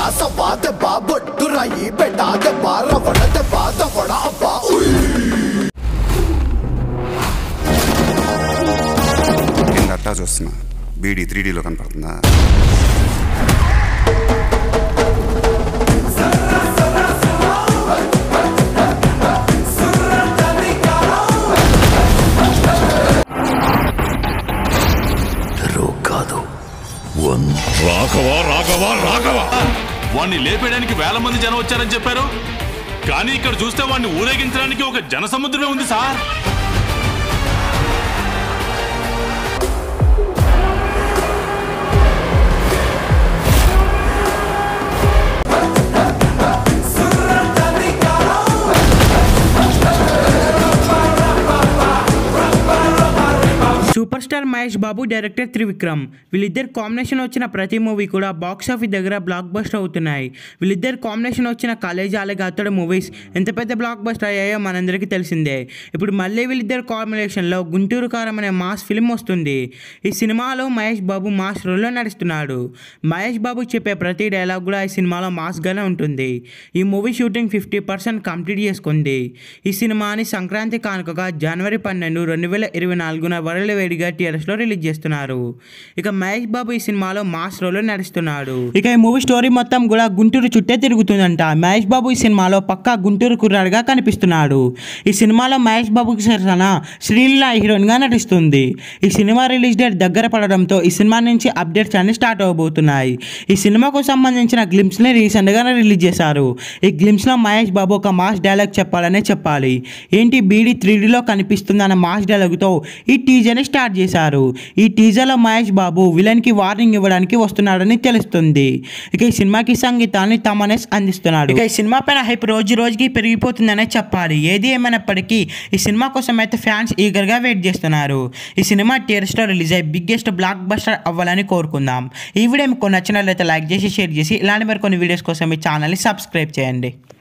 सवाद बा बट्टुराई बेटा दे बार वड़द बाद वड़ा बा అట్టా చూస్తున్నా బీడీ 3Dలో కనపడుతుందా రాఘవ వాణ్ణి లేపేయడానికి వేల మంది జనం వచ్చారని చెప్పారు, కానీ ఇక్కడ చూస్తే వాణ్ణి ఊరేగించడానికి ఒక జనసముద్రమే ఉంది sir. Super star Mahesh Babu, director Trivikram వీళ్ళిద్దరు కాంబినేషన్ వచ్చిన ప్రతి మూవీ కూడా బాక్స్ ఆఫీస్ దగ్గర బ్లాక్ బస్టర్ అవుతున్నాయి. వీళ్ళిద్దరు కాంబినేషన్ వచ్చిన కాలేజీ అలగాతడు మూవీస్ ఎంత పెద్ద బ్లాక్ బస్టర్ అయ్యాయో మనందరికీ తెలిసిందే. ఇప్పుడు మళ్ళీ వీళ్ళిద్దరు కాంబినేషన్లో గుంటూరు కారం అనే మాస్ ఫిల్మ్ వస్తుంది. ఈ సినిమాలో మహేష్ బాబు మాస్ రోల్లో నడుస్తున్నాడు. మహేష్ బాబు చెప్పే ప్రతి డైలాగ్ కూడా ఈ సినిమాలో మాస్గానే ఉంటుంది. ఈ మూవీ షూటింగ్ 50% కంప్లీట్ చేసుకుంది. ఈ సినిమాని సంక్రాంతి కానుకగా జనవరి 12, 2024 వరల్డ్ వేడిగా థియేటర్స్లో రిలీజ్ చేస్తున్నారు. ఇక మహేష్ బాబు ఈ సినిమాలో మాస్ రోల్లో నడుస్తున్నాడు. ఇక ఈ మూవీ స్టోరీ మొత్తం కూడా గుంటూరు చుట్టే తిరుగుతుందంట. మహేష్ బాబు ఈ సినిమాలో పక్కా గుంటూరు కుర్రాడుగా కనిపిస్తున్నాడు. ఈ సినిమాలో మహేష్ బాబుకి సరసన శ్రీలీల హీరోయిన్గా నటిస్తుంది. ఈ సినిమా రిలీజ్ డేట్ దగ్గర పడడంతో ఈ సినిమా నుంచి అప్డేట్స్ అన్ని స్టార్ట్ అవబోతున్నాయి. ఈ సినిమాకు సంబంధించిన గ్లింప్స్ని రీసెంట్గానే రిలీజ్ చేశారు. ఈ గ్లింప్స్లో మహేష్ బాబు ఒక మాస్ డైలాగ్ చెప్పాలనే చెప్పాలి. ఏంటి బీడీ 3Dలో కనిపిస్తుందన్న మాస్ డైలాగ్తో ఈ టీజర్ని స్టార్ట్ చేశారు. ఈ టీజర్లో మహేష్ బాబు విలన్కి వార్నింగ్ ఇవ్వడానికి వస్తున్నాడని తెలుస్తుంది. ఇక ఈ సినిమాకి సంగీతాన్ని తమనేస్ అందిస్తున్నాడు. ఇక ఈ సినిమా పైన హైప్ రోజు రోజుకి పెరిగిపోతుందనే చెప్పాలి. ఏది ఏమైనప్పటికీ ఈ సినిమా కోసం అయితే ఫ్యాన్స్ ఈగర్గా వెయిట్ చేస్తున్నారు. ఈ సినిమా థియేటర్స్లో రిలీజ్ అయ్యి బిగ్గెస్ట్ బ్లాక్ బస్టర్ అవ్వాలని కోరుకుందాం. ఈ వీడియో మీకు నచ్చినట్లయితే లైక్ చేసి షేర్ చేసి ఇలాంటి మరికొన్ని వీడియోస్ కోసం ఈ ఛానల్ని సబ్స్క్రైబ్ చేయండి.